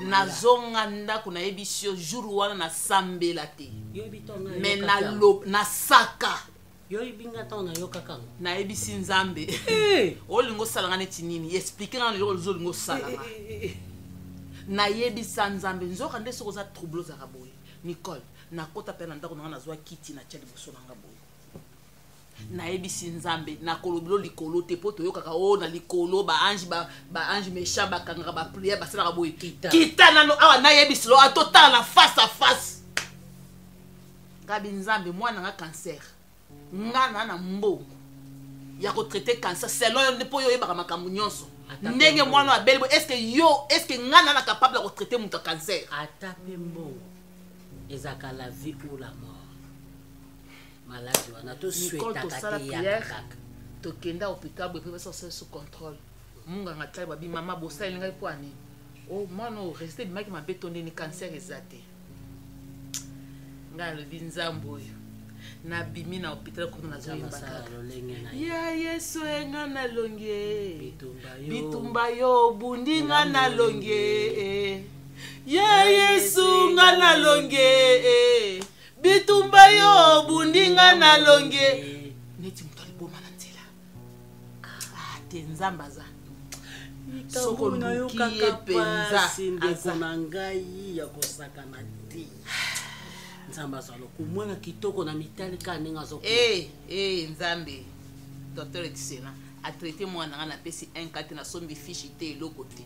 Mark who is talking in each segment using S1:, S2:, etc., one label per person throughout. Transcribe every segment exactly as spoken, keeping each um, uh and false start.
S1: nazonga ndako na ebisio jour wana na sambela te mais na lo na saka
S2: yo ibinga tona yo kakanga
S1: na ebisi nzambe olingo salanga neti nini expliquer na lelo zolingo salanga na yebisa nzambe nzoka nde soko za trouble za kaboye Nicole na kota pe na ndako na nazwa kiti na tchali boso na ngaboye na ebisi nzambe na kolobilo likolo te poto yo kaka o na likolo ba ange ba ba ange méchant ba kanga ba prière ba sala kaboye kita kita nano awa na yebisi lo atota la face à face gabi nzambe mwana nga cancer ngana na mbongo ya ko traiter cancer selon yo ne po yo yebaka makambo nyonso ndenge mwana wa belle est-ce que yo est-ce que ngana na capable de traiter mon cancer
S2: atape mbongo ezaka la vie ou la mort malade wana to souhaita kati ya kaka
S1: to kenda hôpital bo pe so sous contrôle munga ngatlai babi mama bosa elinga poani oh mano rester de maki mabetonde ni cancer ezate ngalo binzambo yo na bimi na hôpital ko na zoyimba ya yesu enga na longe bitumba yo bundinga na longe ya yesu nga na longe bitumba yo bundinga na longe neti mutali boma na nzela ah te nzamba za
S2: soko na yo kaka penza ndeko na ngai ya kosaka na ti nzamba salo kumwana kitoko na mitali ka ninga zo
S1: eh eh nzambe docteur Etisena a traité mwana nga na pesi un quatre na sombi fiche te eloko te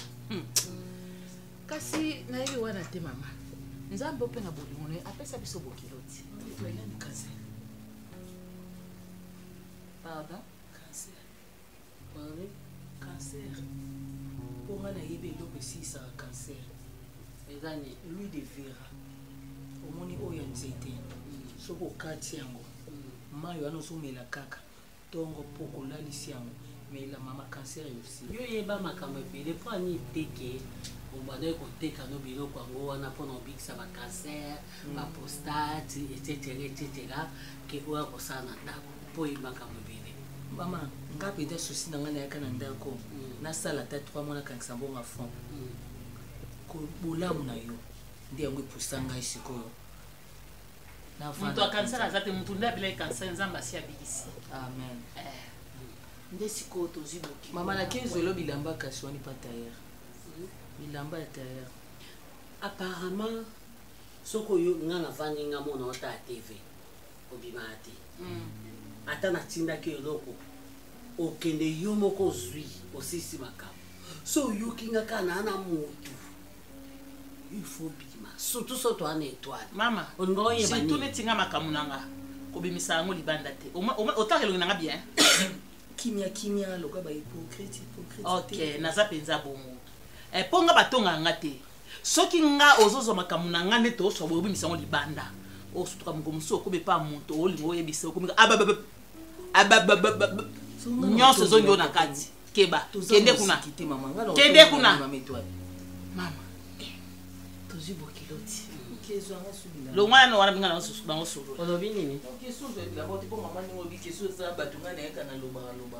S1: kasi na yebi wana te mama nzambe ope na bolingo ne apesa biso bokiloti toyani cancer pardon cancer
S3: pardon cancer pour nga na yebi eloko esisa cancer ezani lui de vera omoni oyo nzete soko okati yango mayi wana ozomela kaka ntongo poko olalisi yango mela mama cancer yosi
S2: yo yeba makambo ebele mpo ani teke obanda koteka no biloko yango wana mpona obikisa bacancer bapostate etc etc ke oya kosala na ndako mpo ye makambo ebele
S3: mama nga peda susi na nga nayaka na ndako nasala ata trois mois nakangisa mbongo fond bolamu na yo nde yango epusa ngai sikoyo
S1: mutu akancer aza te mutu nde abelai cancer nzambe asi abikisi
S3: amen
S1: nde sikoyo tozwi boki
S3: mama na quinze elo bilamba kasi wani pa tailleur bilamba ya tailleur
S2: apparemment soko yo nga navandi nga mona ota ya tv obima te ata natindaki eloko okende yo moko ozwi osisi makambo so oyoki nga kaka na ana motu il faut bima surtout so to ana étoile
S1: mama surtout netinga makambo nanga kobimisa yango libanda te otaka elongi nanga bien
S3: kimia kimia loka ba hypocrite hypocrite
S1: ok naza penza bongo eh ponga batonga nga te soki nga ozozo makambo nanga nde to so bobimisa yango libanda o sutuka mugomuso ko be pa muntu olingo oyebisa ko ababa ababa nyonso zongo na kati keba kende kuna kende kuna mama tozi bokiloti
S3: kezo anga subila
S1: lo mwana wana binga na susu bango solo
S2: olobi nini
S3: kezo zo bila bote po mama ni obi kezo za batunga na yaka na loba loba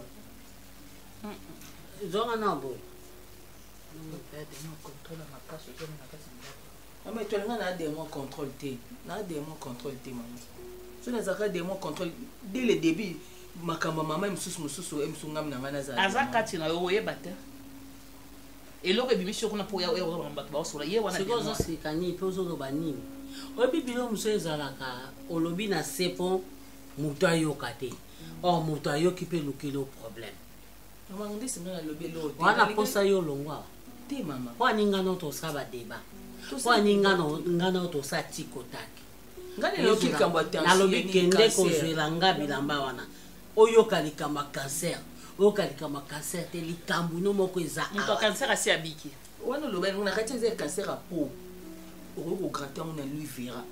S2: zonga na bo
S1: perde no contrôle ma casse je na kati ndako
S3: mama to nga na des mois contrôle te na des mois contrôle te mama so na zaka des mois contrôle dès le début makamba mama msusu msusu emsungam na ngana za
S1: azakati na yo yeba te eloko ebimisho kuna po ya ya bato baosola ye wana
S2: siko zo sikani pe zo ba nini obi bilo muso ezalaka olobi na sepo muto ayoka te o muto ayoki pe lukilo problème
S3: mama ndi singa lobi lo
S2: wana posa yo longwa
S3: te mama
S2: kwa ninga no to saba deba kwa ninga no ngana to sa tikotaki
S3: ngani lo kikambo attention
S2: na lobi kende ko zwela nga bilamba wana oyoka likamba cancer oyoka likamba cancer te likambu no moko eza
S1: muto cancer asi abiki
S3: wana lo ben na kati ze cancer a peau au grand temps na lui verra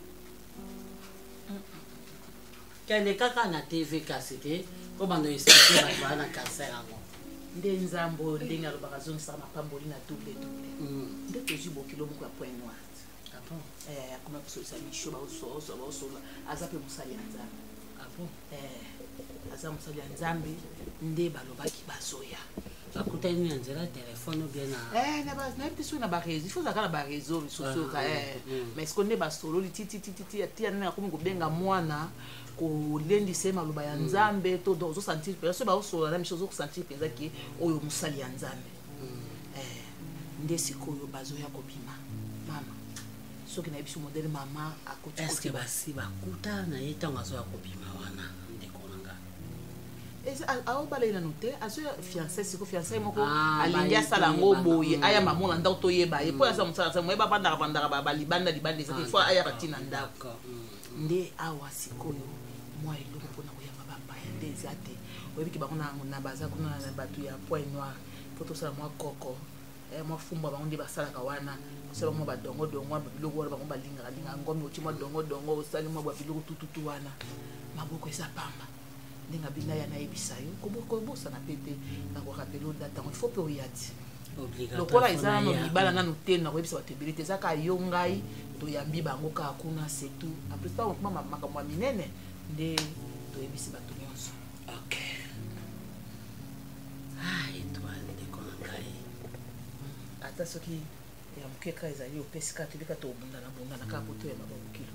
S2: kende kaka na tv kasete ko bando expliquer ba bana cancer ango
S1: nde nzambo ndenge alobaka zongisa mapamboli na double double nde tozwi bokilo moko ya point noir eh akoma kusolisa misho baososo baosola aza pe mosali ya nzambe
S2: apo
S1: eh aza mosali ya nzambe nde balobaki bazoya
S2: bakutani na nzela telefone bien na
S1: eh na base na biso na ba réseau il faut ça na ba réseau biso ka eh mais ce qu'on est ba solo li titi titi titi tia na komi ko benga mwana ko lendi se maloba ya nzambe to do zo sentir pe so ba so na miso zo sentir penza ki oyo musali ya nzambe eh nde sikoyo bazo ya kobima mama soki na biso modèle mama akoti
S2: est-ce que basi bakuta na ye tango azo ya kobima wana ndeko nanga
S1: ese awo bala ina note azo fiancé siko fiancé moko alingi asala ngo boye aya mamona ndako to yeba ye po asa musala sa moyeba banda banda ba libanda libanda ça fois aya batina ndako nde awa sikoyo moi eloko pona koyamba bamba ya ndezi ate oyebiki bango na baza kuna na batu ya point noir poto sala moi koko eh moi fumba bango nde basalaka wana osala mo badongo dongo biloko wana bango balinga linga ngomi oti mo dongo dongo osali mo ba biloko tututu wana maboko eza pamba ndinga bina ya naebisa yo koboko bosa na pete na ko rapelo data il faut pe oyati lokola eza no libala nanu te na koyebisa bato ebele te ezaka yo ngai toyambi bango kaka kuna c'est tout après ça mama makambo ya minene nde toyebisi bato nyonso
S2: ok ah étoile ndeko na ngai
S1: ata soki ya mokeka ezali opesi kaka tobika tobundana bundana kaka poto ya mabokilo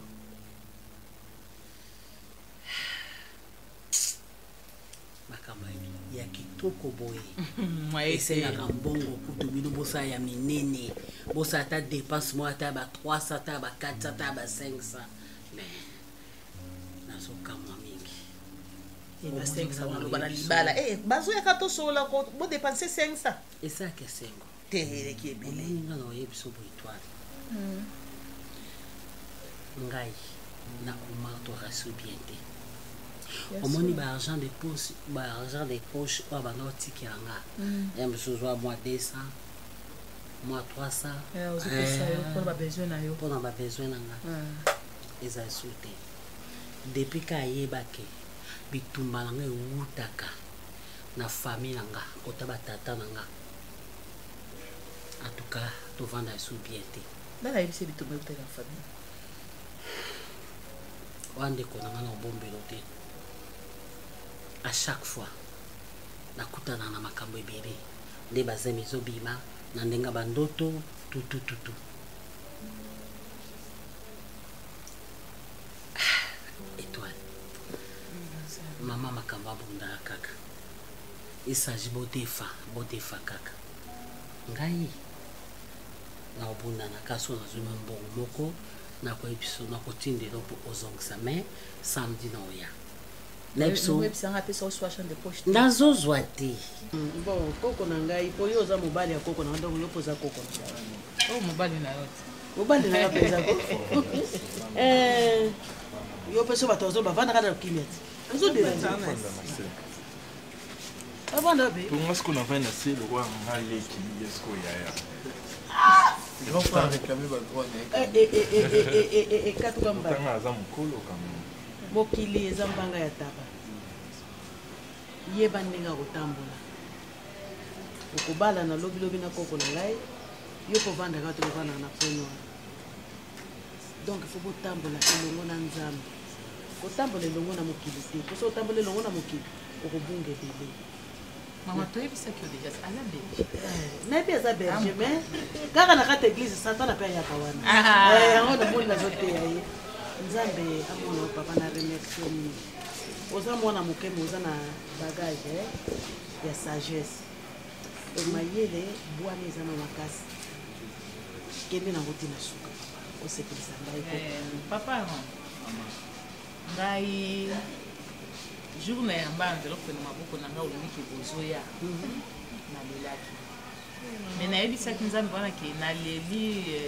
S2: makambo ya kitoko boye esengaka mbongo kutu bino bosa ya minene bosa ata dépense mo ata ba trois cents ata ba quatre cents ata ba cinq cents mais nazokamwa mingi
S1: ba cinq cents maloba na libala eh bazoyaka tosola ko bo dépenser cinq cents
S2: esaka esengo
S1: teleki ebele
S2: nga na oyebiso bo étoile ngai na omarto rasu bien te omoni ba argent de poche ba argent de poche oyo banotiki yanga ya mosusu wa mois deux cents mois trois cents
S1: mpona babesoin na yo
S2: mpona babesoin na nga eza esu te depuis ka ayebake bitumba na nga ewutaka na famille na nga kota batata na nga en tout cas tovanda esu bien te
S1: nana yebisi bitumba ewutaka na famille
S2: wandeko na nga na obombelo te à chaque fois nakutana na makambo ebele nde bazemi ezobima na ndenga bandoto tutututu étoile mama makambo abundaka kaka esagi bodefa bodefa kaka ngai na obundana kasi oyo nazwima mbongo moko nakoyebiso nakotindela mpo ozongisa mais samedi na oya nazozwa te
S3: bon koko na ngai po yo oza mobali ya koko na nga donc yo mpo oza koko
S1: oyo mobali na yo
S3: mobali na nga mpenza koko yo mpe so bato bazo bavanda kaka na kimia te avanda be
S4: ponga siko na vai na se lokwa nga leki ye siko yaya
S3: ekatuka mbala
S4: aza mokolo kama
S3: mokili eza mbanga ya taba yeba ndenge akotambola okobala na lobilobi na koko na ngai yo kovandaka to kovandaka na point noir donc il faut botambola elongo na nzambe kotambola elongo na mokili te poso otambola elongo na mokili okobunga ebele
S1: mama toyebisaki yo deja aza belge
S3: nayebi aza belge mais kaka na kati église satana mpe ayaka wana yango namoni nazoteya ye nzambe amona papa na remercie mingi oza mwana mokeme oza na bagage ya sagesse mayele bwana eza na makasi kende nango tina suka osepelisa ngai
S1: papa ngai jour na yamba nzela kopena maboko na ngai olingiki bozoya nalelaki me nayebisaki nzambe wana ke naleli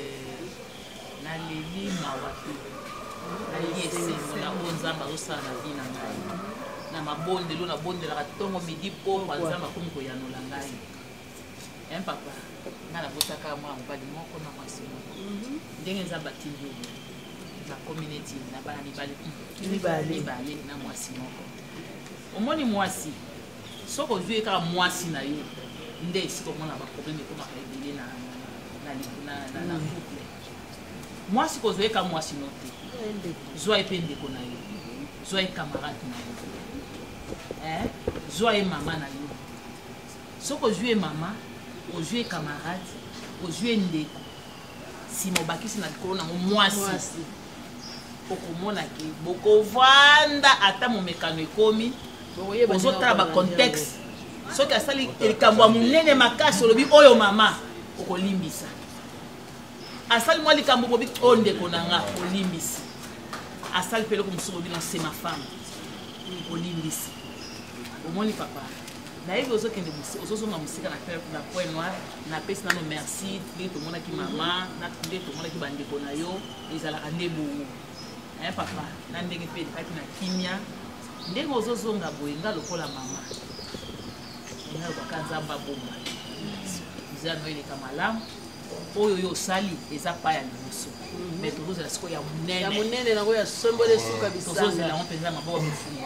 S1: naleli mawa te naleli esengo na oyo nzambe azosala na vi na ngai na mabondelo nabondelaka ntongo midi pomba nzambe akomi koyanola ngai em papa ngai nabotaka mwana mobali moko na mwasi moko ndenge nzambe atindi oyo nakomi neti na bana mibale na mwasi moko omoni mwasi soki ozwi ye kaka mwasi na yo nde esika omona baproblème ekomaka ebele na couple mwasi kozwa ye ka mwasi no te zwa ye mpe ndeko na yo zwa ye camarade na yo zwa ye mama na yo soki ozwi mama ozwi camarade ozwi ndeko nsima obakisi na likolo nango mwasi okomona ke bokovanda ata momekano ekomi ozotala bacontexte soki asali likambo ya monene makasi olobi oyo mama okolimbisa asali mwa likambo bobi oyo ndeko na nga olimbisi asali mpe eloko mosusu bobi na se ma femme olimbisi omoni papa nayebi ozokende ozozonga mosika na point noir napesi nano merci nde tomonaki mama nde tomonaki bandeko na yo ezalaka nde bowu aye papa na ndenge mpe ekaki na kimia ndenge ozozonga boye nga lokola mama nga lobaka nzambe abomba eza noyeleka malamu oyo yo osali eza pa ya liboso me tozozela sikoyo ya monene
S3: ya monene nango ya sombole esuka bisanga
S1: tozozela yango mpenza maboko mifunga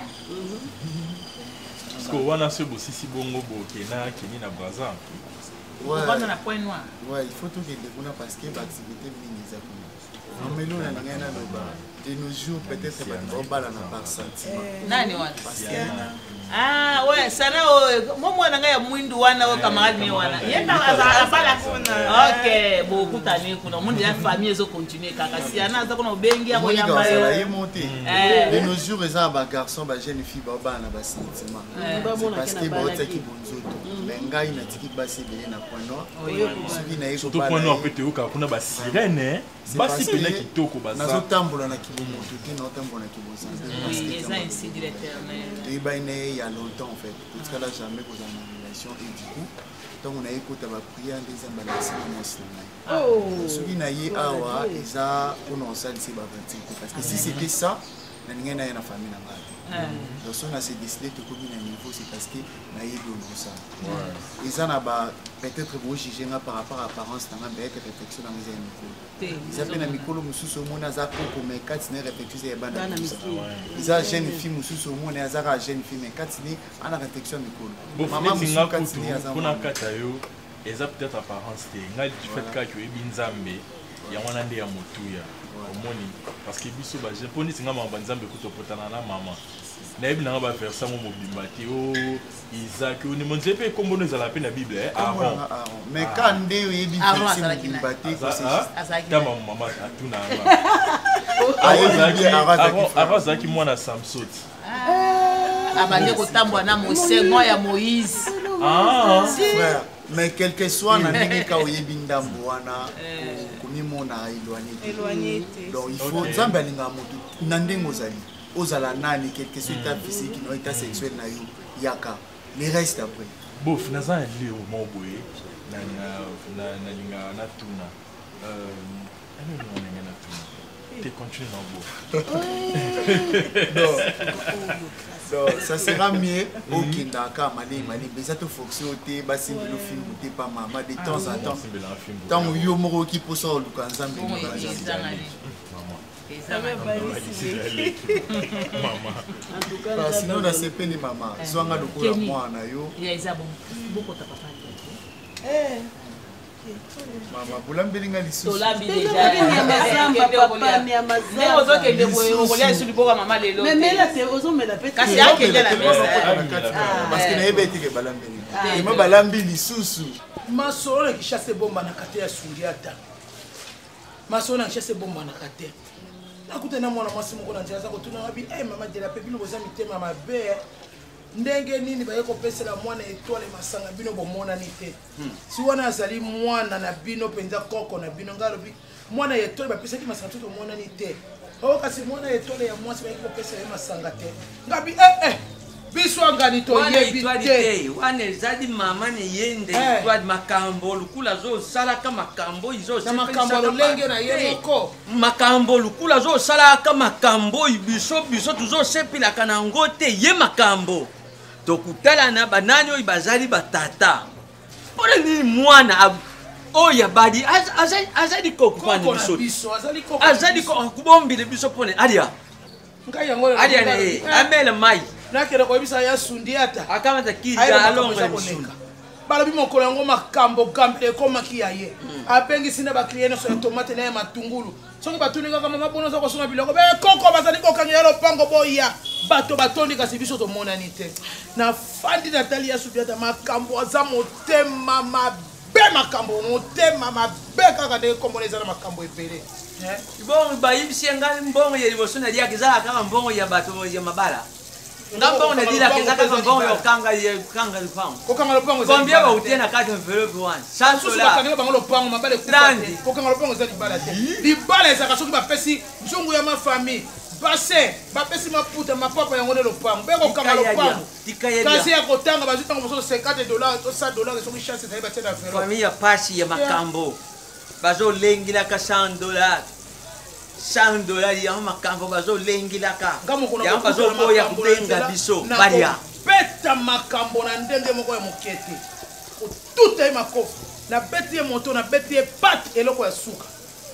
S4: parce que wana se bosisi bongo bokena keni na braza
S1: ovanda na point noir
S5: ouais il faut tokende kuna parce que baactivité mingi eza kuna nomelo na ngai naloba de nos jours peut-être bato baobalana par sentiment
S1: nani wana ah ouais sana mo mwana ngai ya mwindu wana o camarade ni wana yenda abala ok bokutani kuna monde ya famille ezo continuer kaka si ana aza kuna obengi ya koyamba
S5: ye monter de nos jours eza ba garçon ba jeune fille baobalana ba sentiment parce que baotaki bonzoto mais ngai natiki basi ebele na point noir soki na ye
S4: surtout point noir peut oka kuna ba sirène basi pena kitoko baza
S5: nazotambola na kibomoto te naotambola na kibosanza
S1: eza ainsi de l'éternel
S5: toyebaine il y a longtemps en fait tout cas jamais posé en relation et du coup tant on a écouté ma prière des ambalasi na mwasi na ngai soki na ye awa eza mpona osalisi bavantique parce que si c'était ça na ningai na ye na famille na ngai donc so na se décidé tokomi na niveau c'est parce que nayebi olokosala eza na ba peut-être bojuge nga par rapport à apparence na nga mbeyeke réflexion nango eza ya mikolo eza mpe na mikolo mosusu omoni aza koko me kati na réflexion ya bana kusa eza jeune fille mosusu omoni azaka jeune fille me kati ni ana réflexion ya mikolo mama mosusu kati ni aza
S4: mpona kata yo eza peut-être apparence te ngai du fait kaka oyebi nzambe yango wana nde ya motuya omoni parce que biso baje mpo nisi nga mama nzambe kutopotana na mama nayebi nanga baversa mo mobimba te o isaac onimo nzela mpe ekombono ezala mpe na bible aron
S5: mais ka nde oyebi mobimba te
S4: tama mama atunanga aron azalaki mwana samsot
S1: abande kotambola na mosengo ya moïse
S5: frère mais quel que soit na ndenge ka oyebi ndambo wana komimona éloigné te donc il faut nzambe alingaka motu na ndenge ozali ozala nani quel que soit état physique no état sexuel na yo yaka le reste après
S4: bof naza na lio mo boye nalinga natuna anonanga natuna te continue na bo
S5: donc ça sera mieux okendaka mali mali beza to fonction te basimbelo film te pa mama de temps en temps tant yo moko ki posa oluka nzambe sinon nasepeli mama zwanga lokola mwana yo mama bolambelinga lisusu parce que nayebi etike balambelinga ema balambi lisusu
S3: masolo na kishasa ebombanaka te ya sundiata masolo na kishasa ebombanaka te nakuta na mwana mwasi moko na nzela aza kotuna wabi e mama dela pe bino boza mitema mabe ndenge nini baye kopesela mwana etwale masanga bino bomonani te si wana azali mwana na bino mpenza koko na bino ngai alobi mwana etwale bapesaki masanga te tomonani te o kasi mwana etwale ya mwasi bayeki kopesela ye masanga te ngabi eh eh biso angani toyebi te
S6: wana ezali mama ne yende itwali makambo lukula zosalaka makambo
S3: na makambo lolenge na ye moko
S6: makambo lukula zosalaka makambo biso biso tuzosepelaka nango te ye makambo tokutala na banani oyo bazali batata mpona nini mwana oyo abadi azali kokupana biso azali kokubombile biso mpona alia alia ne amele mai
S3: nakera koyebisa ya sundiata
S6: akamata kija alonga nsundu
S7: balobi mokolo yango makambo gambele ekomaki ya ye apengisi na baklie nyonso ya tomate na ya matungulu soki batuni kaka mama mpona oza kosunga biloko bekoko bazali kokangela lopango boya bato batondi kasi biso tomonani te nafandi natali ya subiata makambo aza motema mabe makambo motema mabe kaka ndenge kombona eza na makambo ebele
S6: mbongo bayibisi ngai mbongo ya liboso naliaka ezala kaka mbongo ya bato ya mabala nga mbongo nalilaka eza kaka mbongo ya okanga okanga lupango
S7: kokanga lopango
S6: combien bautie na kati envelope wana cent dollars
S7: bango lopango mabala ekufate kokanga lopango eza libala te libala ezaka soki bapesi nzungu ya mafamille base bapesi maputa mapapa yango nde lopango mpe kokanga lopango kasi ya kotanga bazwi ntango mosusu cinquante dollars to cent dollars soki chance ezali batie na envelope
S6: famille ya pasi ya makambo bazolengilaka cent dollars cent dollars yango makambo bazolengilaka yango bazoboya kobenga biso balia
S7: beta makambo na ndenge moko ya moke te kotuta ye makofi na beti ye moto na beti ye pate eloko ya suka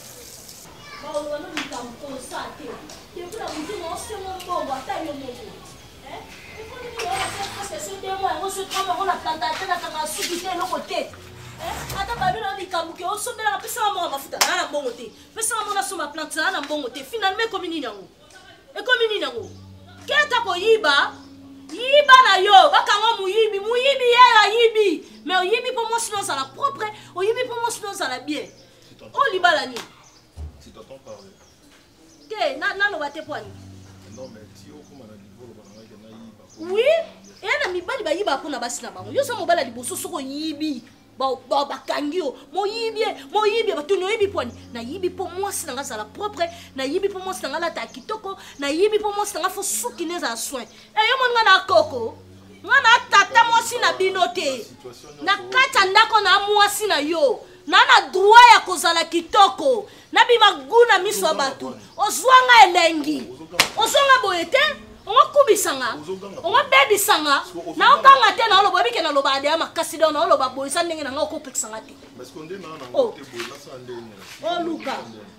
S8: ata babi na likambo ke osombela kapesa mama mafuta na mbongo te pesa mama soma plante na mbongo te finalement ekomi nini yango ekomi nini yango keta koyiba yiba na yo bakanga muyibi muyibi ye ayibi mais oyibi po moi sinon ça la propre oyibi po moi sinon ça la bien o libala ni
S9: si t'entends parler
S8: ke na na lo bate poani
S9: non mais ti o kuma na niveau lo bana ke na yiba
S8: oui et na mibali ba yiba pona basi na bango yo so mobala liboso soko yibi ba bakangi yo moyibi moyibi batuni oyibi poni na yibi po mwasi nanga za la propre na yibi po mwasi nanga la ta kitoko na yibi po mwasi nanga fo suki neza soin e yo mon ngana koko ngana tata mwasi na bino te na kata ndako na mwasi na yo na na droit ya kozala kitoko na bima guna miso batu ozwanga elengi ozwanga boyete onga kubisanga onga bebisanga na okanga te na oloba bike na loba ade makasi do na oloba boyisa ndenge na nga okopekisanga te
S9: parce que ndena na ngote boyisa sande
S8: o luka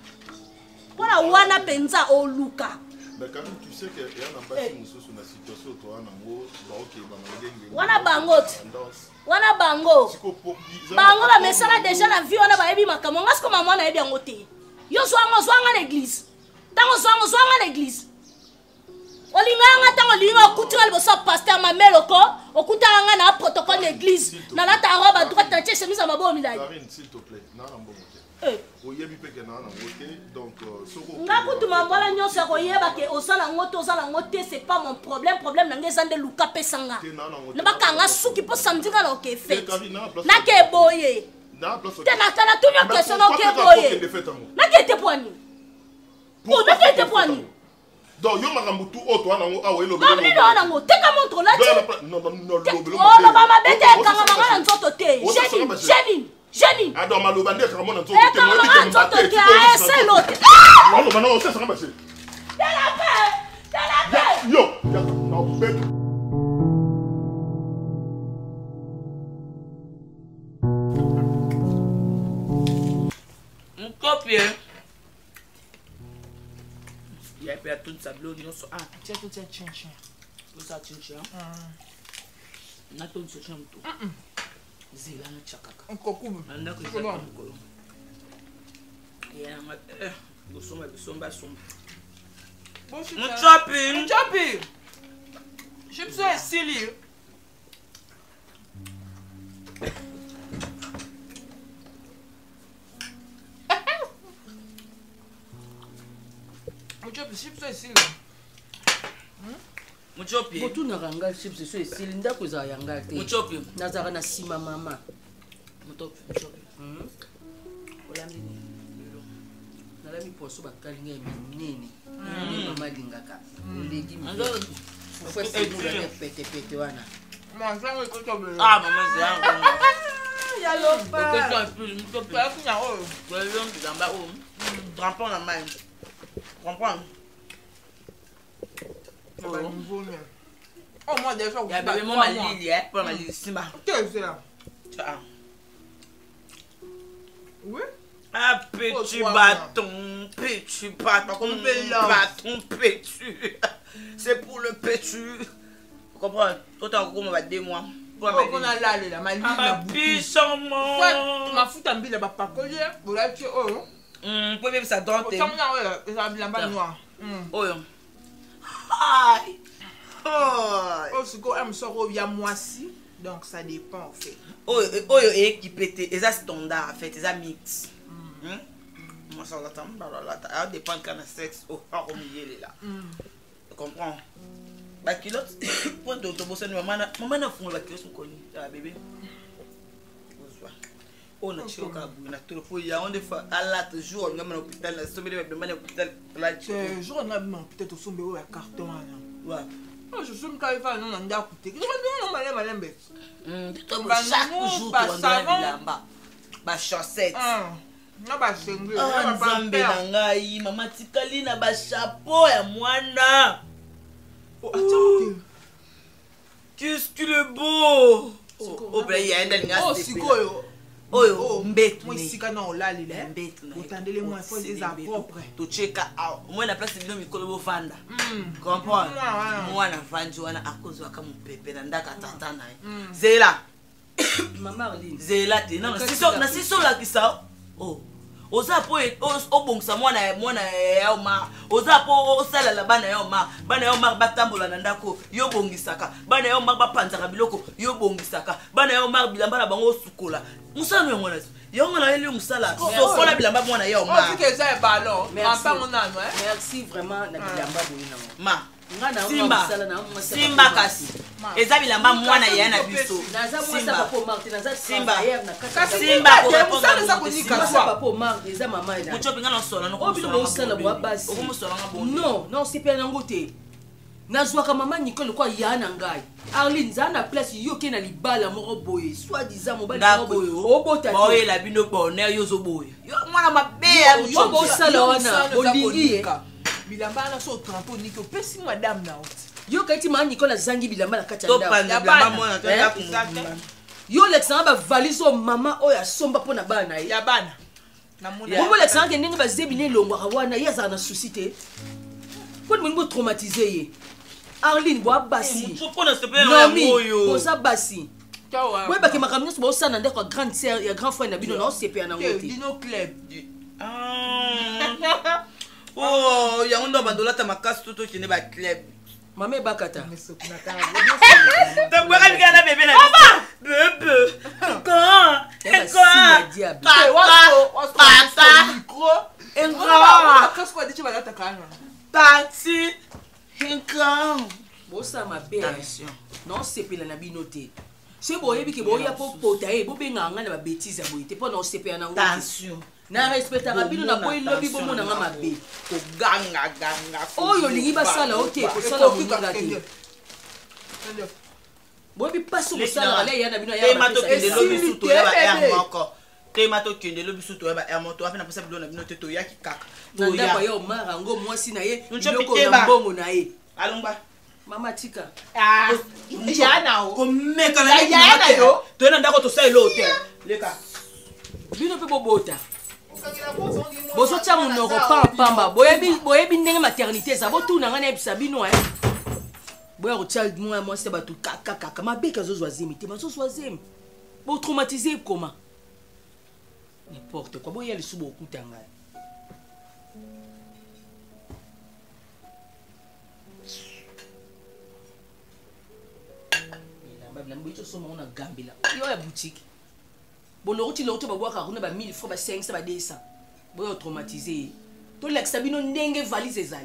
S8: pona wana penza o luka
S9: mais quand même tu sais que y a na basi mususu na situation to ana ngo ba OK ba ngenge
S8: wana bango wana bango bango ba mesala déjà la vie wana ba yebi makamo ngasko mama na yebi yango te yo zwanga zwanga na église tango zwanga zwanga na église olinganga tango linga okutika liboso pasteur mameloko okutanga na protocole d'église na lata robe droite na chemise ma bo milai
S9: Karine s'il te plaît na na mbongo te eh oyebi peke na na ngote donc soko
S8: ngakutu mambola nyonso koyeba ke osala ngoto osala ngote c'est pas mon problème problème na ngeza nde luka pesanga na bakanga suki po samdinga na oke fait na ke boye
S9: na place
S8: te na tala tunyo question na ke boye na ke te poani o na ke te poani
S9: donc yo makambo tu oto ana ngo awe lo
S8: belo no no na ngo teka montre la
S9: ti non non non lo belo
S8: oh lo mama bete kanga mama na nzoto te jeni jeni jeni
S9: ado malo bande kanga mona nzoto
S8: te mo bite nzoto te ah c'est l'autre
S9: non lo bana ça ça va passer
S8: de la paix de la paix
S9: yo no beto
S6: un copie
S1: il y a pas tout ça bleu non ah tiens tout ça chien chien tout ça chien chien na tout ce chien tout zila na chakaka
S7: nkokubu
S1: anda ko ça ko ya ma eh go soma bisomba somba
S7: bon
S6: shopping
S7: shopping je me suis silly Muchopi chips esili.
S6: Muchopi.
S3: Botu na ranga chips so esili ndako za yanga te.
S6: Muchopi.
S3: Nazaka na sima mama.
S1: Muchopi muchopi.
S3: Mhm.
S1: Olandi ni.
S3: Nalami poso bakalinga minene. Mama lingaka. Legi mi.
S1: Ando.
S3: Kwa sababu ya pete pete wana.
S7: Manzango ikoto belo.
S1: Ah mama zangu.
S3: Ya lopa.
S1: Muchopi plus muchopi.
S7: Kwa kuna o.
S1: Kwa hiyo ndamba o. Drampon na main. Comprends?
S7: Oh, moi, déjà,
S1: il y a bébé mon malili, hein, pour ma lili simba.
S7: Qu'est-ce que c'est là?
S1: Tiens.
S7: Oui?
S6: Ah, petit bâton, petit bâton, bâton pétu. C'est pour le pétu. Tu comprends? Toi, t'as encore deux mois.
S1: On a là, là, ma
S6: vie.
S1: Ma fout en bille, pas collé. Vous l'avez tué, oh.
S6: Hum, vous pouvez ça dans tes.
S1: Comme ça, ouais, ça a pas noir.
S6: Oh,
S1: aïe. Oh, c'est quoi, elle me sort au mois-ci. Donc, ça dépend, en fait.
S6: Oh, oh, équipé, et ça standard, en fait, et ça mix. Moi, ça va dépendre quand le sexe au milieu, là. Tu comprends? Bah, culotte, point d'autobus, maman n'a fond la culotte, son bébé. On a tué au Kabou, on a tout le pays. Il y a des fois, à la toujours, on a un hôpital, on a un hôpital.
S1: Ce jour, on a peut-être au sommet ou un carton. Ouais. Je suis quand même non on a coûté. Je me malin malin bête.
S6: Chaque jour tu vas bilamba. Ba chaussette.
S1: Na ba sengle.
S6: Ah nzambe na ngai mama tikali na ba chapeau ya mwana.
S1: Oh attends.
S6: Qu'est-ce qu'il est beau. Oh ben il y a un ngasi.
S1: Oh sikoyo.
S6: Oyo mbetu
S1: moi sika na olali le
S6: mbetu na
S1: otandele moi faut des propres
S6: to cheka out moi na place bino mikolo bo vanda comprendre moi na vandi wana akozo aka mupepe na ndaka tata naye zela
S3: mama Arline
S6: zela te non siso na siso la kisa oh oza po obongisa mwana mwana ya oma oza po osala la bana ya oma bana ya oma batambola na ndako yo bongisaka bana ya oma bapanzaka biloko yo bongisaka bana ya oma bilamba na bango sukola musano ngona yo ngona ele musala sokola bilamba mwana ya oma
S1: on dit que ça est ballon pas mon âme
S3: merci vraiment na bilamba boyina
S6: ma Simba Simba kasi eza bilamba mwana ya na biso
S3: Simba Simba
S6: Simba ko répondre
S3: ça konika ça papa Omar eza mama ela
S6: mucho pinga na sola no
S3: ko musala bwa basi
S6: musala ngabo
S3: non non c'est pas nango te nazwaka mama Nicole kwa ya na ngai Arline za na place yo ke na libala moko boye soit disant mobali moko boye obota
S6: boye la bino bonheur yo zo boye yo mwana mabe ya
S3: yo bo sala wana olingi
S1: bilamba na so trampo niko pesi madame na oti
S3: yo kati ma Nicole zangi bilamba na kati
S6: ya bilamba mwana to ya kumba
S3: yo Alexandre ba valiso mama oyo asomba pona bana
S1: ya bana na mona
S3: bo Alexandre ndenge ba zebine longwa wana yaza na suscité pour mo traumatiser ye Arline boa basi
S6: oyo
S3: oza basi boye bake makambo nyonso baosala na ndeko ya grande sœur ya grand frère na bino na osepea nango te
S1: dino club
S6: oh yango ndo bandolata makasi to tokende ba club
S3: mama ebakata
S6: tabwaka bika na bebe na bebe quand quand papa micro engra
S1: qu'est-ce qu'on dit tu vas là ta calme
S6: parti engra
S3: bosa mabe non sepela na bino te se boyebi ke boya po pota e bobenga nga na ba bêtise boye te pona osepela na ngo
S6: tension
S3: na respectera bino na boyi lobi bomo na nga mabe
S6: ko ganga ganga
S3: oyo lingi basala ote ko sala omunga te boyebi paso ko sala ale ya na bino ya
S6: ba pesa lobi suto ya ba ya moko tema to kende lobi suto ya ba ya moto afina pesa bilo na bino te to ya kikaka
S3: to ya ba yo mara ngo mwasi na ye biloko na mbongo na ye
S6: alumba
S3: mama tika
S1: ah ya na o
S6: ko meka na ya na yo to na ndako to sai lo hotel leka
S3: bino pe bobota boso tia monoko pamba boyebi ndenge maternité eza botuna nga na yebisa bino boya kotia mwa mwasi bato kakakaka mabeka azozwa zemi te bazozwa zemi botraumatize koma n'importe quoi boya lisu bokuta ngai bilamba bilamba boyi tosoma ngo na gambila yo ya boutique boloko ti loko to babwaka kuna ba mille francs ba cinq cents ba deux cents boyo traumatiser to leksa bino ndenge valise ezali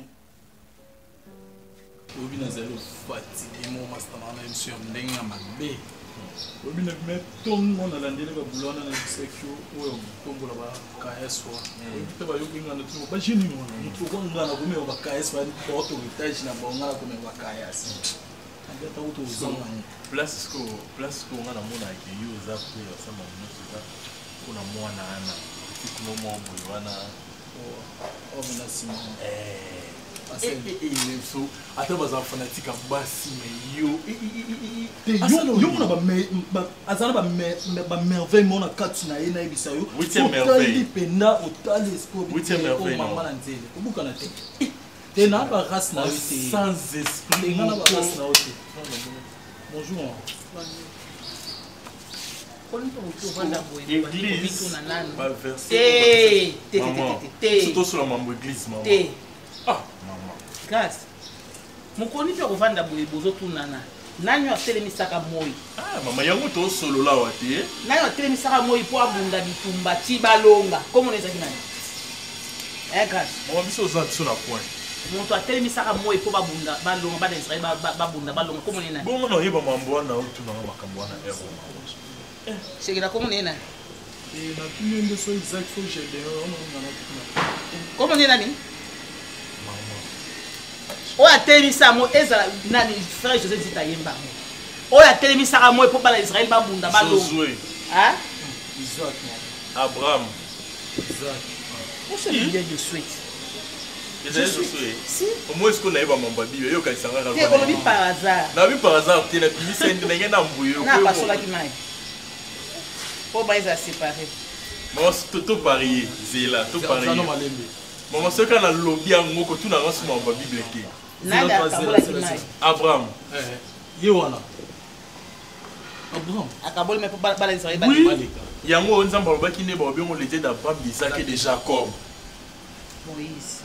S4: obi na zelo fatigué mo master na monsieur ndenge mabe obi na me tongo na landele ba bulona na sekio oyo tongo la ba kaeswa obi te ba yoki ngana tu ba jini no mutu ko ngana ko me ba kaeswa ni auto etage na ba ngana ko me ba kaes ngata auto zonga
S9: place ko place ko ngana mona ke yo za ku ya sama mutu za kuna mwana ana kuna mombo wana
S4: o na sima
S9: eh eh so ata baza fanatique basi mais yo
S4: yo yo na ba azana ba ba merveille mona katsina ina ibisa yo
S9: huitième merveille
S4: penda otali espo
S9: huitième merveille
S4: mama na nzele obuka na te te na ba race na
S9: sans esprit
S4: ngana ba race na ote bonjour
S3: mokoni mpo motu ovanda boye
S4: église ba verset
S3: te te
S4: maman
S3: te te
S4: surtout sur la mambo église maman
S3: te
S4: ah maman
S3: grâce mokoni mpe kovanda boye bozotunana nani atelemisaka moi
S4: ah maman yango tosolola wa te
S3: nani atelemisaka moi mpo abunda bitumba ti balonga komo ezaki nani eh grâce
S4: maman biso oza biso na point
S3: moto atelemisaka moi mpo babunda balonga bana israel babunda balonga komo nani
S4: bongo na oyeba mambo wana otunanga makambo wana ero
S3: sekela komo nani
S5: na tuni nde so Isaac fo Gédéon
S3: komo nani oyo atelemisa mo ezala nani frère José Zita yemba oyo atelemisaka mo mpo bana israel babunda balonga ah
S5: Isaac
S4: Abraham
S5: Isaac
S3: où se le je souhaite
S4: je suis si au moins ce qu'on a eu mambo bible yo ka sanga
S3: te on dit par hasard
S4: na bi par hasard te na bimisa ndi na ngena mbuyo
S3: na pas sola ki mai po ba isa séparer
S4: moi tout parier zela tout parier maman ce qu'on a lobby yango ko tuna rasu mambo bible ke
S3: nada kabola ki mai
S4: Abraham
S5: eh yewana Abraham
S3: akaboli me po bala Israël ba
S4: yango nzamba lobaki ne ba obiongo le dieu d'Abraham d'Isaac et de Jacob
S3: Moïse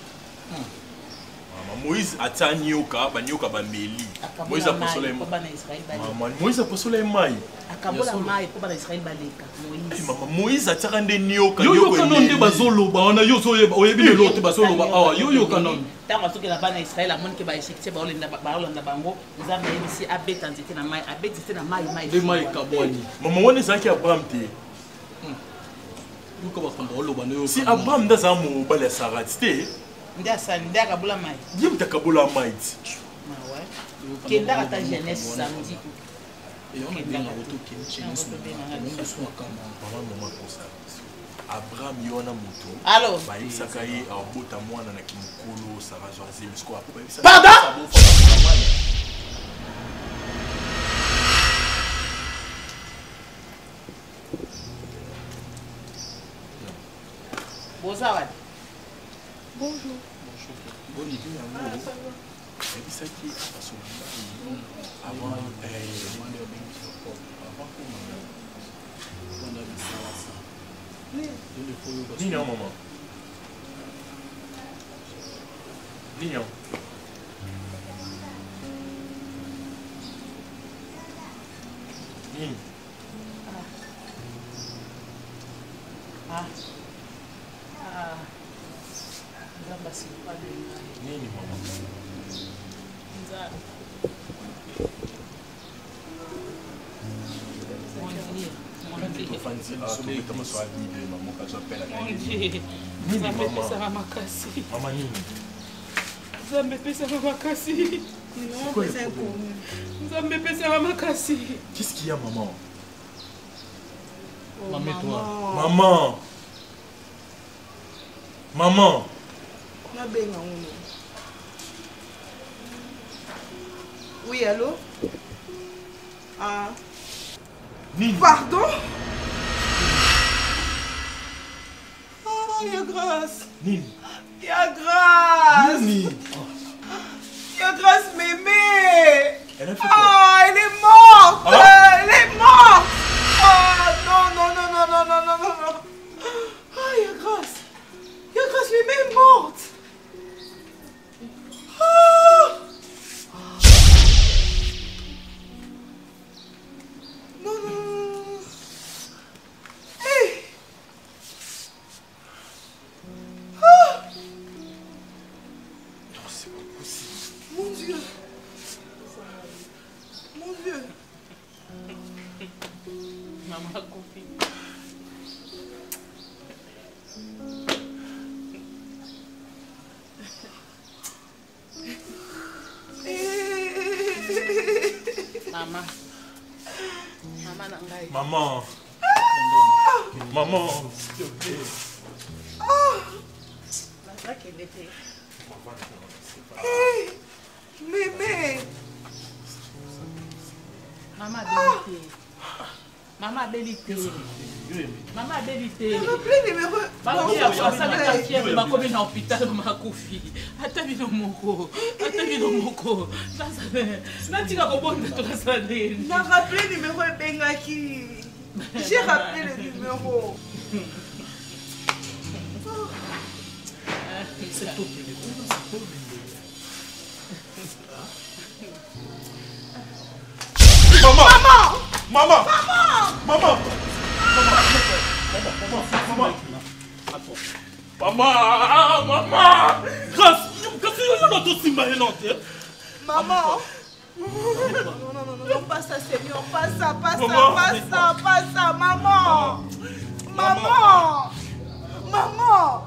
S4: Moïse atia nyoka banyoka bameli Moïse aposola maman Moïse aposola mai
S3: akabola mai po bana Israël baleka Moïse
S4: maman Moïse atia nde nyoka
S5: yo yo kanon nde bazoloba wana yo so oyebi le lote bazoloba awa yo yo kanon
S3: tango soki na bana Israël amoni ke ba Égyptien ba olenda ba olenda bango nzambe yebisi abeta nzete na mai abeta nzete na mai mai
S5: de mai kabwani
S4: maman wana ezalaki Abraham te
S5: yuko bakomba oloba no yo
S4: si Abraham ndaza mo bala Sarati te
S3: ndia sani ndia kabula mai
S4: yim takabula mai
S3: ma ouais kenda kata jeunesse samedi
S5: et on a bien retour qui jeunesse on se soit comme
S4: maman maman pour ça Abraham yona moto
S3: allo
S4: ba isaka ye abota mwana na kimukolo Sarah Joazim sko apo ba isaka
S3: pardon Bonsoir.
S8: Bonjour.
S4: Bonne nuit. Et puis ça qui est avant Nignon maman. Nignon. Nignon.
S3: Ah. Ah. Nzamba si pas de
S4: nini mama.
S3: Nzamba. Mon Dieu.
S4: Fancy ah tu peux te soir bible maman quand j'appelle à
S3: Mon Dieu. Nzamba pesa mama kasi.
S4: Mama nini?
S3: Nzamba pesa mama kasi. Non, pesa pour Nzamba pesa mama kasi.
S4: Qu'est-ce qu'il y a maman?
S3: Oh, maman, toi.
S4: Maman. Maman.
S10: Oui, allô? Ah.
S4: Nini?
S10: Pardon? Oh, il y a grâce.
S4: Nini?
S10: Il y a grâce.
S4: Nini?
S10: Il y a grâce, mémé.
S4: Elle a fait quoi?
S10: Oh, elle est morte.
S4: Ah?
S10: Elle est morte. Oh, non, non, non, non, non, non, non, non, non. Oh, il y a grâce. Il y a grâce, mémé est morte. Oh. Non, non, non, non. Hey. Oh.
S4: Non, c'est pas possible.
S10: Mon Dieu. Mon Dieu.
S3: Maman a compris. Maman. Maman n'a pas eu.
S4: Maman. Maman. S'il te plaît.
S3: Maman qui est bête.
S10: Hey. Mémé.
S3: Maman a bébé. Maman a bébé. Maman a bébé.
S10: Rappelez numéro.
S3: Maman a fait ma commune en hôpital, ma copie. Attends, vino moko. Attends, vino moko. N'a tika ko bonne to la salé.
S10: Na rappelé numéro bengaki. J'ai rappelé le numéro.
S7: C'est tout.
S10: Maman!
S9: Maman!
S10: Maman!
S9: Maman! Maman! Maman! Maman! Grâce! Qu'est-ce que tu as dit Simba et non?
S10: Maman! Non, non, non, non, non, pas ça, Seigneur, pas ça, pas ça, pas ça, pas ça, maman! Maman! Maman!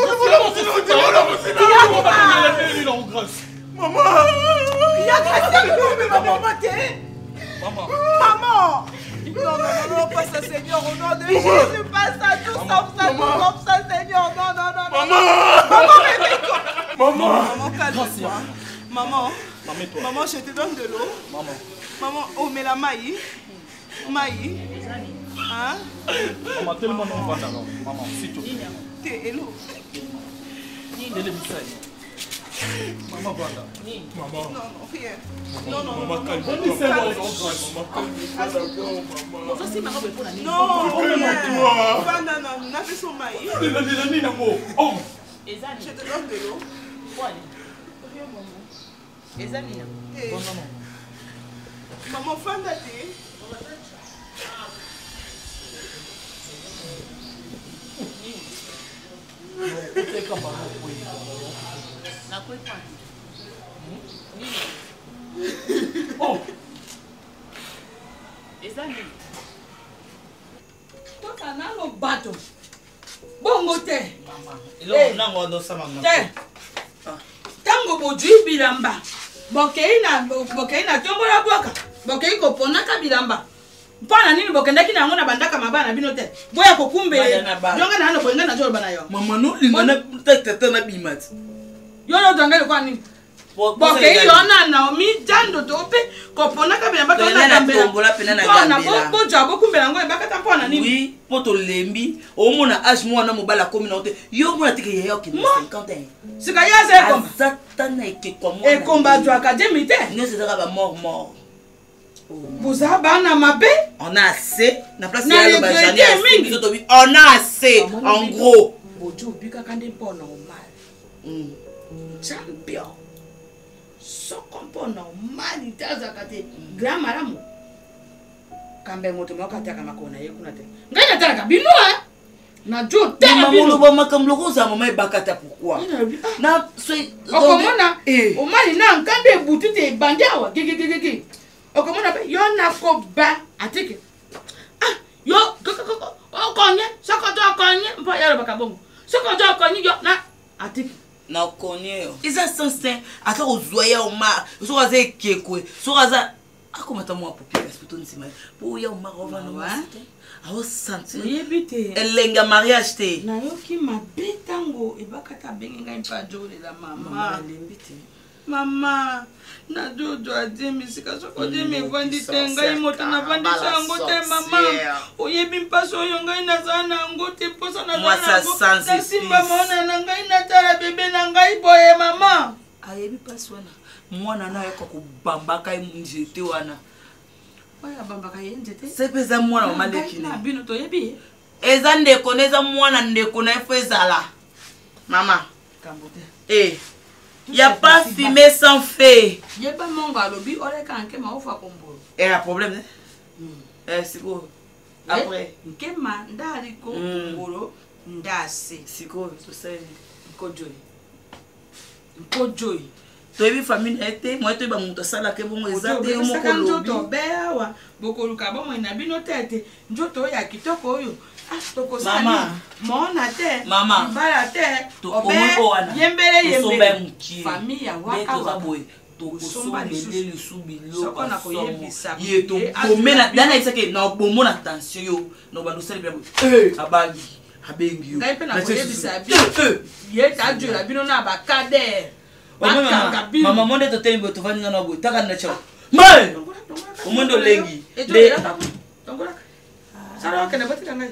S9: Maman!
S10: Il y a cassé le ma maman, t'es?
S9: Maman!
S10: Maman! Non, non, non, non, pas ça, Seigneur, au nom de Jésus, pas ça, tout sauf ça, tout sauf ça, Seigneur, non, non, non, non.
S9: Maman!
S10: Maman, réveille-toi!
S9: Maman!
S10: Maman, calme-toi. Maman, maman, je te donne de l'eau. Maman. Maman, oh, mais la maï. Maï. Hein?
S9: Maman, tellement non, pas d'abord. Maman, c'est tout.
S10: T'es hello.
S9: Maman, voilà. Maman.
S10: Non, non, rien. Non, non,
S9: Maman,
S10: non.
S9: calme-toi.
S10: Non, rien. Va, non, non, n'a fait son maï. Je te donne de l'eau. Eh. Maman, fanda t'es.
S1: Oh! Ezali.
S3: Toka nalo bato. Bongo te.
S2: Elo nango ndo sama ngam.
S3: Te. Tango bojui bilamba. Bokei na bokei na tombola bwaka. Bokei ko ponaka bilamba. Mpana nini bokendaki na ngona bandaka mabana bino te. Boya ko kumbele. Jonga na hano boyenga na jolo bana yo.
S2: Mama no lingana tete na bimat.
S3: Yo no tangale kwa nini? Bokei yo na Naomi jando tope ko ponaka bilamba to na gambela.
S2: Tombola pena na
S3: gambela.
S2: gambela.
S3: Bo boja bo kumbela ngo ebaka mpana nini?
S2: Oui, poto lembi. O mona age mwana mobala communauté. Yo mona tike yeyo ki cinquante ans.
S3: Sika yaze komba.
S2: Zatana eke kwa mwana.
S3: E komba tu académie te.
S2: Ne c'est ça ba mort mort.
S3: Vous avez un mapé?
S2: On a assez. Na place
S3: Na
S2: ya ba jani assez. On a assez en gros.
S3: Bojo bika kande po normal.
S2: Mm.
S3: Champion. So kompo normal itaza kate. Grand maramu. Kambe moto moka taka makona ye kuna te. Ngai nataka kabino eh. Na jo te.
S2: Maman ba makamloko za mama bakata pourquoi? Na so
S3: okomona eh o mali na nkande butute bandiawa gege gege gege. Okomona pe yo na ko ba atike. Ah yo koko okonye sokoto okonye mpa yaro bakabongo. Sokoto okonye yo na atike.
S2: Na okonye yo. Isa sense aka ozoya o ma so kaze kekwe. So kaza akomata mo apopia hospital nsima. Po ya o ma rova no wa. Awo sentir.
S3: Yebite.
S2: Elenga mariage te.
S3: Na yo ki mabetango ebakata benga mpa jole la mama. Mama na jojo ademi sika soko demi vandi tenga imoto na vandi sango te mama oyebi mpaso yo ngai na sana ngote posa na sana na simba mona na ngai na tara bebe na ngai boye mama
S2: ayebi paso wana mwana na yako kubambaka njete wana
S3: oya bambaka njete
S2: sepeza mwana wa malekine
S3: na bino to yebi
S2: eza ndeko neza mwana ndeko na efezala mama
S3: kambote
S2: eh y a pas fumé sans feu.
S3: Yeba monga lobi ore kanke ma ofa kombolo.
S2: Et un problème hein? Eh c'est quoi? Après
S3: nkema ndali ko kombolo ndase.
S2: C'est quoi tout ça?
S3: Kojoy. Kojoy.
S2: To ebi famille était moi to ba muto sala ke bongo ezate mo ko lobi.
S3: Njoto bewa bokoluka bomo na bino tete. Njoto ya kitoko oyo.
S2: Mama,
S3: mona te,
S2: mama,
S3: mbala te,
S2: obe,
S3: yembele yembele,
S2: famille
S3: ya waka waka,
S2: tosomba lele subi lo,
S3: soko na koyebisa,
S2: ye to komena, dana isake na bomo na tension yo, no ba dosele bien, eh, abangi, abengi yo,
S3: ngai pe na koyebisa bien, ye ta jo la bino na ba kader,
S2: mama, mama monde to tembo to vani na bo, taka na chao, mai, omondo lengi, le,
S3: tongola. Sara kana bati kana.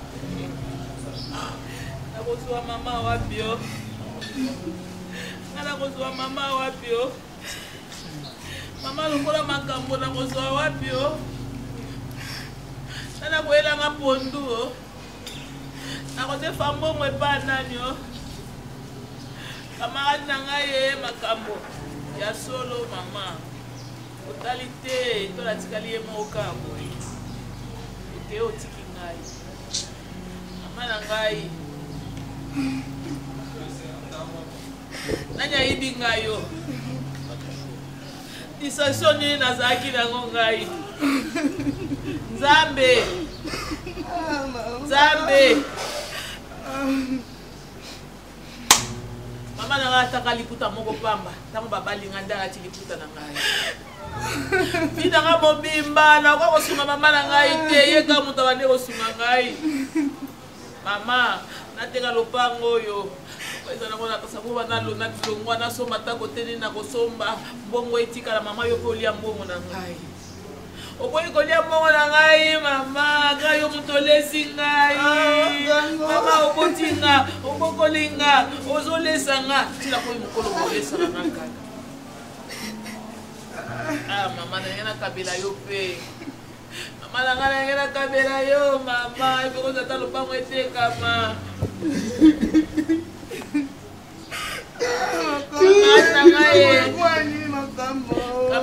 S1: Nakozwa mama wapi yo? Nakozwa mama wapi yo? Mama longola makambo nakozwa wapi yo?
S10: nana koyelanga pondu o nakotefa mbongo epa nani o kamarade na ngai ye makambo ya solo mama otali te tolatikali ye moko kaka boye oke otiki ngai mama na ngai nani ayibi ngai yo disation nini nazalaki nango ngai nzambe nzambe mama na ngai ataka liputa moko pamba ntango babalinga nde alati liputa na ngai vidanga mobimba nakoka kosunga mama na ngai te yeka moto abande kosunga ngai mama natenga lopango oyo eza nango nakasabo banalona bilongo nasomba ta kote nini nakosomba mbongo etikala mama yo mpe olia mbongo na ngai okoki kolia mbongo na ngai mama ngai yo moto olesi ngai mama okotinga okokolinga ozolesanga tila koyi mokolo kolesanga na ngai ah mama nange nakabela yo mpe mama na ngai nange nakabela yo mama epe kozata lopango etekama Kamadi, makambo,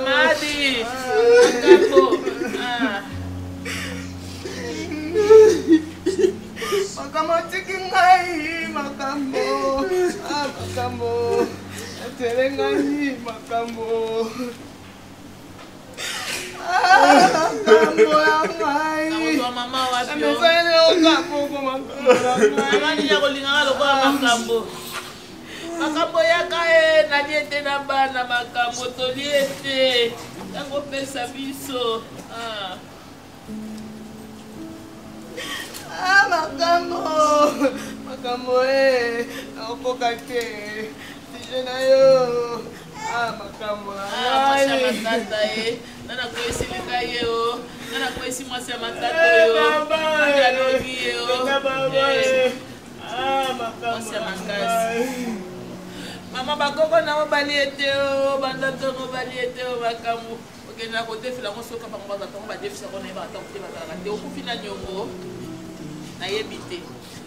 S10: makambo tiki ngai, makambo, ah makambo, tere ngai, makambo, ah makambo ngai, mama wapi? Amesema okapo makambo, mama ni yako lingana lokola makambo. Makambo yaka e nani ete na bana makambo toli ete tango pesa biso ah ah makambo makambo e okoka te tije na yo ah makambo ah mwasi ya matata e nana kwesi lika ye o nana kwesi mwasi ya matata yo nani alogi ye o ah makambo mwasi ya makasi mama bakoko na obali ete o bandato no bali ete o makambo okenda kote fila ngo soka bango baza tango ba defisa ko na ba ta kote ba te okufi na nyongo na yebite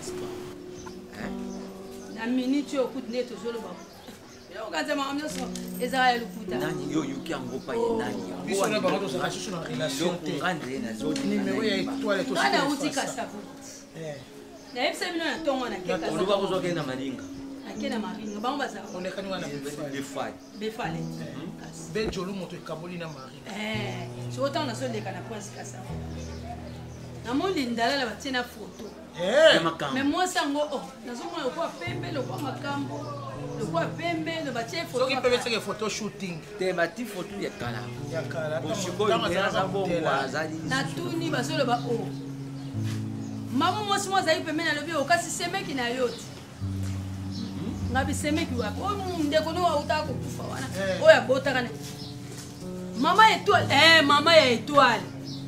S11: na minute okuti ne tozolo ba yo kaza ma amyo so ezaya lukuta
S6: nani yo yuki yango pa ye nani
S7: biso na bango to sa susu na relation te
S6: ngande na zodi
S7: numéro ya étoile to
S11: kana uti kasavu eh na yebisa bino na tongo na keka
S6: oluba kozokenda malinga
S11: akena maringa bango baza
S7: onekani wana
S6: befale
S11: befale
S7: be jolu moto ekaboli na maringa
S11: eh so autant na soleka na prince kasa na moli ndala batie na photo
S7: eh
S11: mais moi sango oh nazomona lokwa pembe lokwa makambo lokwa pembe no batie photo
S7: soki pembe tseke photo shooting
S6: te bati photo ya kala
S7: ya kala
S6: boshiko ndeza bongo azali
S11: na tuni basolo ba oh mamu mosi mo zai pembe na lobi okasi semeki na yote ngabi semeki wapi o ndeko no auta kukufa wana o ya bota kana mama étoile eh mama ya étoile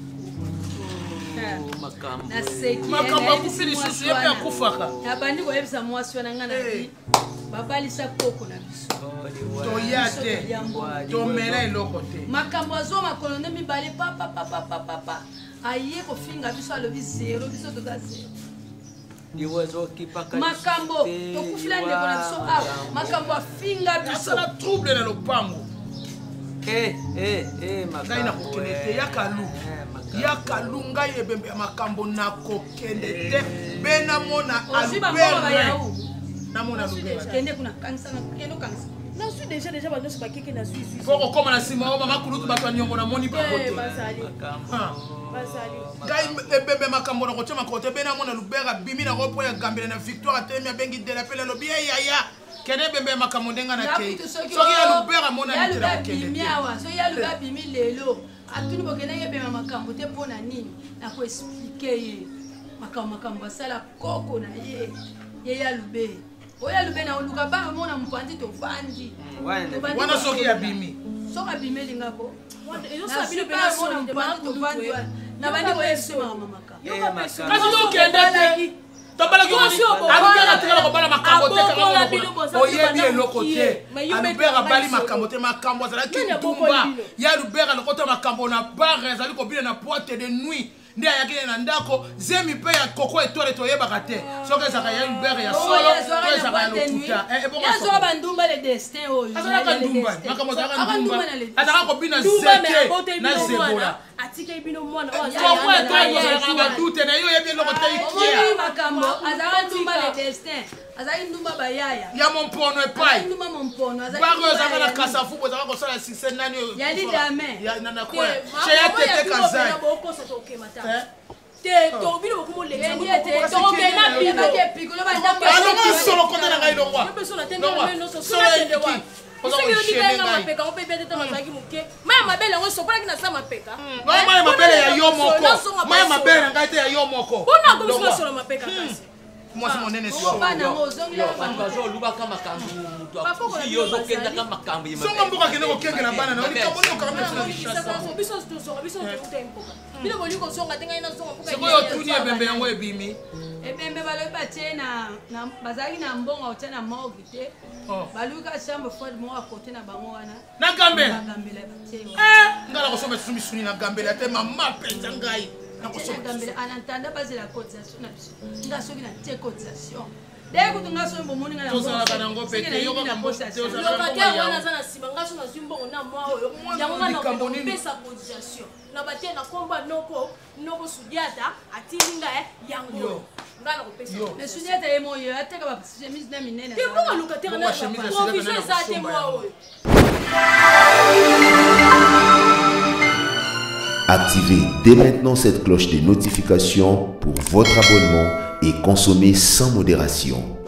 S6: makambo
S11: na seki
S7: makambo kufili susu yepe akufaka
S11: abandi ko yebisa mwasi wana ngana babalisa koko na biso
S7: toyate tomela eloko te
S11: makambo azo makolo nde mibale papa papa papa aye kofinga biso alobi zero biso toza zero makambo tokufila ndeko na biso awa makambo afinga biso
S7: asala trouble na lopango
S6: ngai
S7: na kokende te yakalu yakalu ngai ebembe ya makambo na kokende te be namona albert namona
S11: kende kuna kanisa na kendo kanisa na suis déjà déjà bano soba keke na suis suis
S7: poko koma na sima o mama kulutu bato nyongo na moni pa kote
S11: basali basali
S7: ngai ebembe makambo na kote makote be namona lubera bimi na ropo ya gambela na victoire temi abengi de la pele lobi ya ya kene bembe makambo ndenga na kei soki ya lubera mona ni tela kokende
S11: miawa so ya lubera bimi lelo atuni bokena yebema makambo te pona nini na ko expliquer ye makambo makambo sala koko na ye ye ya lube oya lube na oluka ba mona mpandi to vandi
S7: wana soki ya bimi
S11: soka bimi lingako ezo sa bino pe mona mpandi to vandi na bandi ko yesema mamaka
S7: kasi no kende te tobala ki wani alubera tekala kobala makambo te kaka oyebi eloko te alubera bali makambo te makambo azalaki tumba ya alubera lokota makambo na bare azali kobina na boîte de nuit nde ayaki na ndako zemi mpe ya koko etole toyebaka te soki ezalaka ya ubere ya solo to ezalaka ya lokuta
S11: yazwaka bandumba le destin oyo
S7: azalaka ndumba makambo azalaka ndumba azalaka kobina zeke na zebola
S8: atikeli bino mwana
S7: koko etole kozalaka badute na yo oyebi eloko te ikia
S11: makambo azalaka ndumba le destin azalaki ndumba bayaya
S7: ya mompono epai
S11: ndumba mompono
S7: bako oyo ozalaka na kasafu ozalaka kosala sise nani oyo
S11: ya lidame
S7: nanakoya cheya tete kazai
S8: te tobino bokumo le te tokena bino
S7: alo kisolo kota na ngai longwa
S8: yo beso na tende na no so so na tende wa soki yo dikanga mapeka o pepe tete mazaki muke maya mabele ngo so kolaki na sa mapeka
S7: maya mabele ya yo moko maya mabele ngai te ya yo moko
S8: bona ko so solo mapeka kasi
S7: mwasi monene si
S6: bazolubaka makambo mutu akufi yo ozokendaka makambo
S7: songa mboka kende kokengela bana na likambo nio
S8: biso tosonga biso tokuta mpoka bino boli kosonga te ngai nazonga mpoka
S7: sikoyo otuni ebembe yango ebimi
S11: ebembe balobi batie bazalaki na mbongo otia na morgue te baluka chambre froide moko akote na bango wana
S7: na gambela
S11: bagambela batie
S7: ngala kosomba esusu misuni na gambela te mama mpenza ngai
S11: gambela anantanda bazela cotisation na biso nga soki na te cotisation dès que tu as un bon monde na
S7: tozalaka nango pete yo kaka
S8: locataire wana aza na nsima nga so nazwi mbongo na mwa oyo yango nga nakopesa cotisation na batie na komba noko noko sudiata atili nga yango nga nakopesa
S11: mais sudiata ye moyo ateka bachemise na minene
S8: te mbongo locataire na provision eza te mwa oyo.
S12: Activez dès maintenant cette cloche de notification pour votre abonnement et consommez sans modération.